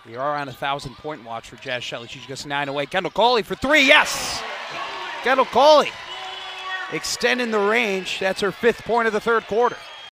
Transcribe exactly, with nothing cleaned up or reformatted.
We are on a thousand-point watch for Jazz Shelley. She's just nine away. Kendall Coley for three, yes! Kendall Coley extending the range. That's her fifth point of the third quarter.